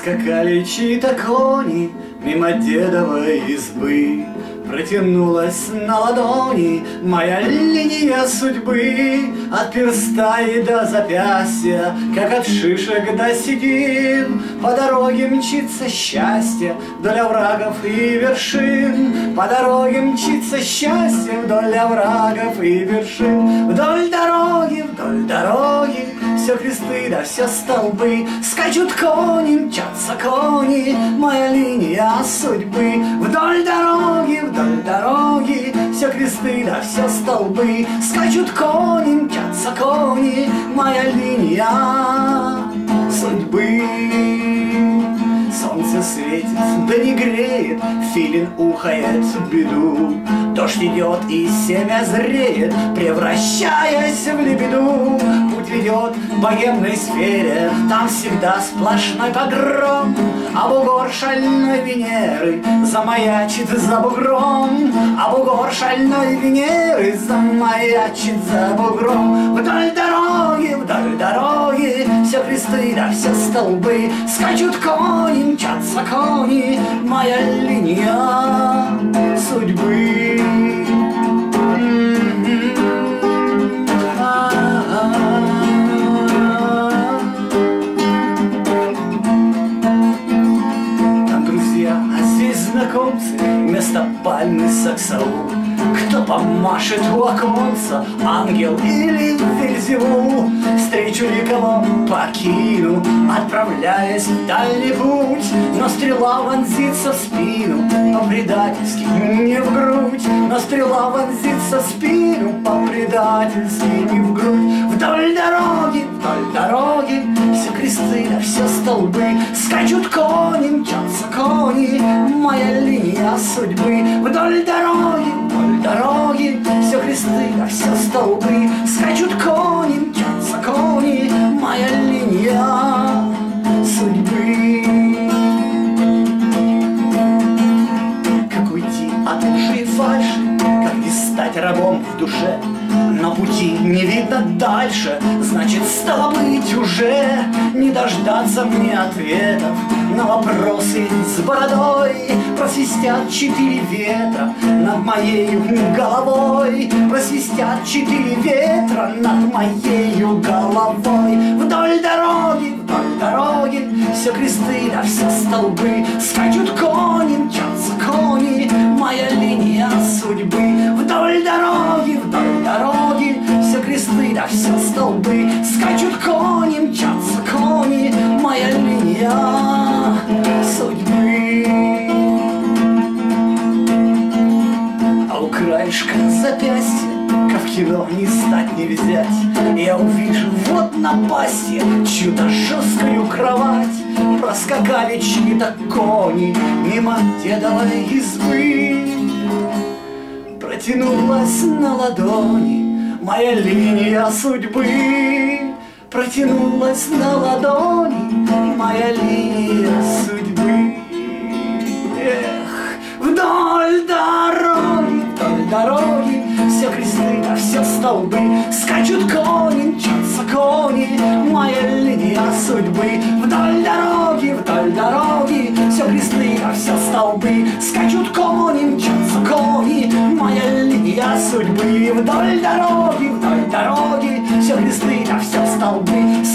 Проскакали чьи-то кони мимо дедовой избы. Протянулась на ладони моя линия судьбы, от перста и до запястья, как от шишек до седин. По дороге мчится счастье вдоль оврагов и вершин. По дороге мчится счастье вдоль оврагов и вершин. Вдоль дороги, все кресты да все столбы. Скачут кони, мчатся кони, моя линия судьбы. Вдоль дороги, все кресты да все столбы. Скачут кони, мчатся кони, моя линия судьбы. Солнце светит, да не греет, филин ухает беду. Дождь идет и семя зреет, превращаясь в лебеду. Путь ведет к богемной сфере, там всегда сплошной погром. А бугор шальной Венеры замаячит за бугром. А бугор шальной Венеры замаячит за бугром. Вдоль дороги, все кресты да все столбы. Скачут кони, мчатся кони, моя линия судьбы. Там друзья, а здесь знакомцы, вместо пальмы саксаул. Кто помашет у оконца, ангел или Вельзевул? Встречу ли кого покину, отправляясь в дальний путь. Но стрела вонзится в спину, по-предательски не в грудь. Но стрела вонзится в спину, по-предательски не в грудь. Вдоль дороги, все кресты да все столбы. Скачут кони, мчатся кони, моя линия судьбы. Вдоль дороги, все кресты да все столбы. Скачут кони, мчатся кони, моя линия судьбы. Как уйти от лжи и фальши, как не стать рабом в душе? Но пути не видно дальше, значит, стало быть, уже не дождаться мне ответов на вопросы с бородой. Просвистят 4 ветра над моей головой. Просвистят 4 ветра над моей головой. Вдоль дороги, все кресты да все столбы. Скачут кони, мчатся кони, моя линия судьбы. Вдоль дороги, все кресты да все столбы. Скачут кони, мчатся кони, моя линия судьбы. А у краешка запястья, как в кино, не стать не взять, я увижу вот напастье чью-то жесткую кровать. Проскакали чьи-то кони мимо дедовой избы. Протянулась на ладони моя линия судьбы. Протянулась на ладони моя линия судьбы. Эх, вдоль дороги, все кресты да все столбы. Скачут кони, мчатся кони, моя линия судьбы. Вдоль дороги, все кресты да все столбы. Скачут кони, мчатся кони, моя линия судьбы. Вдоль дороги, все кресты да все столбы.